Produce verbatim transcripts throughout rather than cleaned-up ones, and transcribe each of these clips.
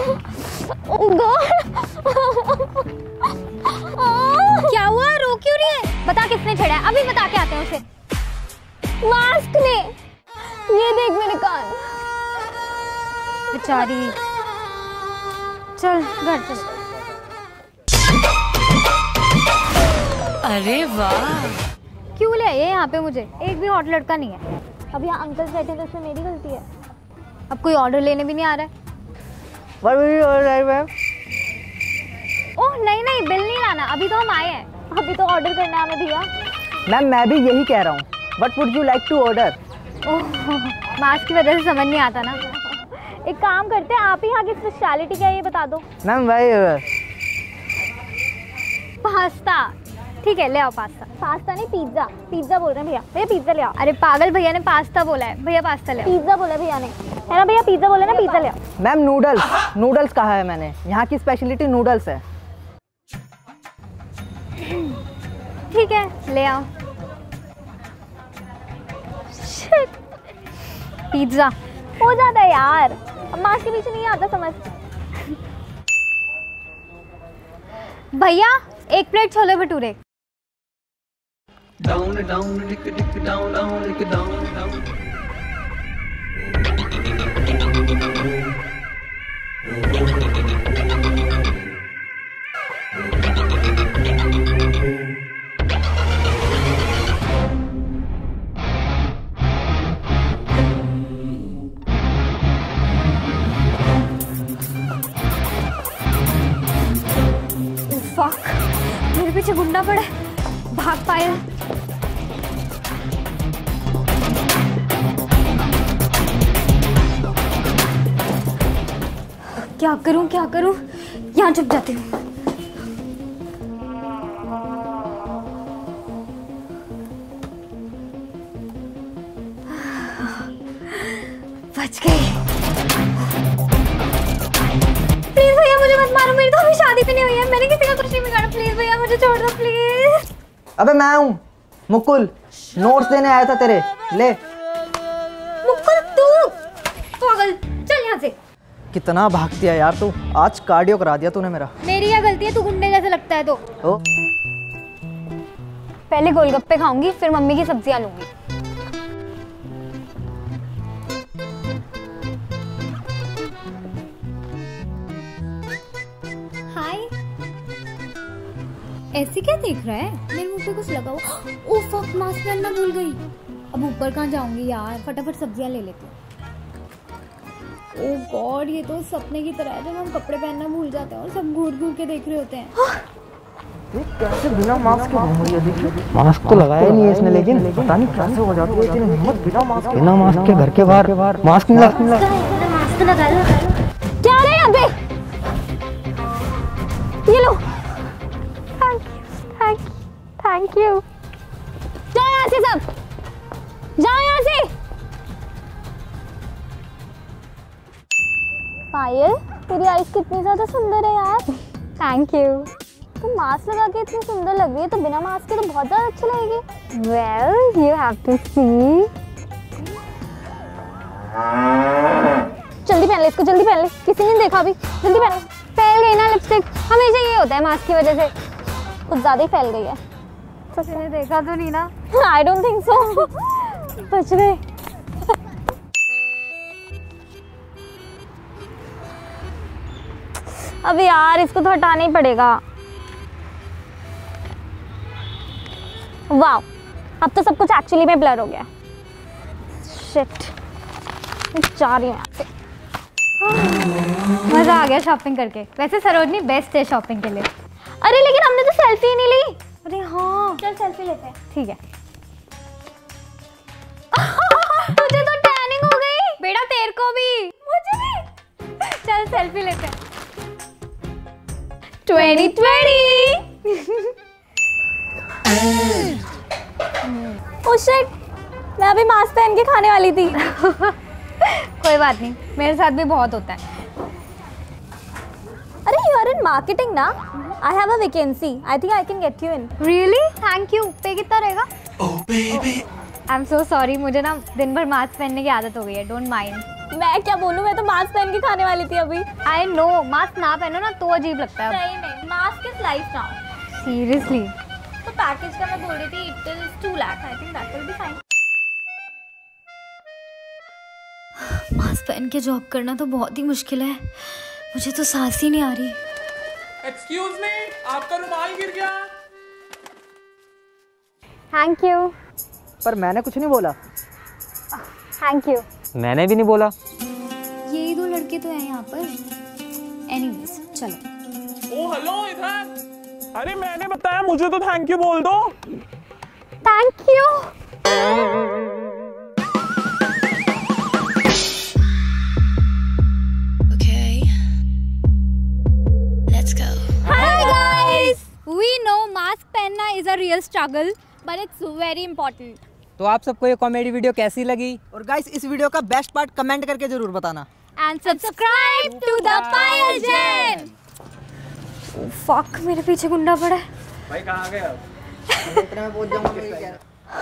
क्या हुआ, रो क्यों रही है? बता किसने छेड़ा है, अभी बता के आते हैं उसे। मास्क ने। ये देख मेरे कान। बेचारी। चल घर चल। अरे वाह, क्यों ले आए यहाँ पे मुझे? एक भी हॉट लड़का नहीं है। अब यहाँ अंकल बैठे तो इसमें मेरी गलती है। अब कोई ऑर्डर लेने भी नहीं आ रहा है। What will you order, ma'am? ओह नहीं नहीं, बिल नहीं लाना, अभी तो हम आए हैं, अभी तो ऑर्डर करना है हमें भैया। मैम मैं भी यही कह रहा हूँ। What would you like to order? Oh mask की वजह से समझ नहीं आता ना। एक काम करते हैं, आप ही यहाँ की स्पेशलिटी क्या है ये बता दो। मैम भाई पास्ता। ठीक है ले आओ पास्ता। पास्ता नहीं पिज्जा, पिज्जा बोल रहे हैं भैया। भैया पिज्जा ले आओ। अरे पागल, भैया ने पास्ता बोला है, भैया पास्ता ले आओ। पिज्जा बोला भैया ने, है ना भैया? पिज्जा बोला ना, पिज्जा ले आओ। मैम नूडल्स, नूडल्स कहा है मैंने, यहाँ की स्पेशलिटी नूडल्स है। ठीक है ले आओ। पिज्जा हो जाता है यार, अब मास्क के पीछे नहीं आता समझ। भैया एक plate chole bhature. Down, down, dick, dick, down, down, dick, down, down. Fuck, मेरे पीछे गुंडा पड़ा है, भाग पाए। क्या करूं क्या करूं, यहाँ छुप जाती हूँ। बच गई। प्लीज भैया मुझे मत मारो, मेरी तो अभी शादी भी नहीं हुई है, मैंने किसी का कुछ नहीं बिगाड़ा। प्लीज भैया मुझे छोड़ दो प्लीज। अबे मैं हूँ मुकुल, नोट्स देने आया था तेरे, ले। मुकुल तू पागल, चल यहाँ से। कितना भागती है यार तू, आज कार्डियो करा दिया तूने मेरा। मेरी क्या गलती है, तू गुंडे जैसे लगता है तो। ओ? पहले गोलगप्पे खाऊंगी, फिर मम्मी की सब्जियां लूंगी। हाय, ऐसे क्या देख रहा है? मेरे मुंह पे कुछ लगा हुआ। ओह फक, मास्क पहनना भूल गई। अब ऊपर कहाँ जाऊंगी यार, फटाफट सब्जियां ले लेती हूँ। ओह गॉड, ये तो सपने की तरह है जब हम कपड़े पहनना भूल जाते हैं और सब घूर घूर के देख रहे होते हैं। ये कैसे बिना मास्क के घूम रही है? देखिए मास्क तो लगाया नहीं है इसने, लेकिन पता नहीं कैसे हो जाती है इतनी हिम्मत बिना मास्क के। बिना मास्क के घर के बाहर मास्क नहीं लगा। मास्क लगा लो। क्या है यहाँ पे? ये लो। Thank you thank you thank you. जाओ यहाँ से सब, जाओ यहाँ से। पायल तेरी आईज कितनी ज्यादा सुंदर है यार। Thank you. तुम मास्क लगा के इतनी सुंदर लग रही है, तो बिना मास्क के तो बहुत ज्यादा अच्छी लगेगी। Well you have to see. जल्दी पहन ले इसको, जल्दी पहन ले, किसी ने देखा अभी, जल्दी पहन ले। फैल गई ना लिपस्टिक, हमेशा ये होता है मास्क की वजह से, कुछ ज्यादा ही फैल गई है। किसी ने देखा तो नहीं ना? I don't think so. बच गए। अब यार इसको तो हटाना ही पड़ेगा। वाह, अब तो सब कुछ एक्चुअली में ब्लर हो गया। शिट, जा रही हूँ यहाँ से। मजा आ गया शॉपिंग करके। वैसे सरोजनी बेस्ट है शॉपिंग के लिए। अरे लेकिन हमने तो सेल्फी ही नहीं ली। अरे हाँ चल सेल्फी लेते हैं। ठीक है। तुझे तो टैनिंग हो गई बेटा, तेरे को भी, मुझे भी। चल सेल्फी लेते हैं। Twenty twenty. ओह शिट, मैं अभी मास्क पहन के खाने वाली थी। कोई बात नहीं, मेरे साथ भी बहुत होता है। अरे यू आर इन मार्केटिंग ना? I have a vacancy, I think I can get you in. Really? Thank you. Pay कितना रहेगा? Oh baby, I am so sorry, मुझे ना दिन भर मास्क पहनने की आदत हो गई है, डोंट माइंड। मैं क्या बोलूं, मैं तो मास्क पहन के खाने वाली थी अभी। आई नो, मास्क ना पहनो ना तो अजीब लगता है। सही में mask is life now, seriously. तो पैकेज का मैं बोल रही थी it is two lakh, I think that will be fine. Mask पहन के जॉब करना तो बहुत ही मुश्किल है, मुझे तो सांस ही नहीं आ रही। एक्सक्यूज मी, आपका रुमाल गिर गया। Thank you. पर मैंने कुछ नहीं बोला। Thank you. मैंने भी नहीं बोला। ये दो लड़के तो हैं यहाँ पर। एनीवेज चलो। ओ हेलो, इधर। अरे मैंने बताया, मुझे तो थैंक यू बोल दो। Thank you. Okay, let's go. Hi guys. We know mask पहनना is a real struggle, but it's very important. तो आप सबको ये कॉमेडी वीडियो कैसी लगी? और गाइस इस वीडियो का बेस्ट पार्ट कमेंट करके जरूर बताना। And subscribe to the Payal Jain. Oh fuck, मेरे पीछे गुंडा पड़ा है। भाई कहाँ गए आप? इतने में पहुंच जाऊंगा मैं क्या?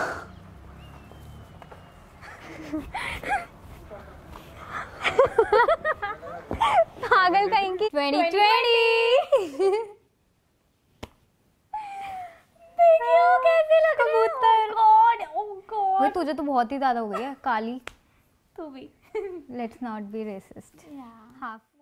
पागल कहीं की। Twenty twenty. देखियो कैसे लग कबूतर। God, oh God. तुझे तो बहुत ही ज्यादा हो गई है काली। तू भी। Let's not be racist. Yeah. Half.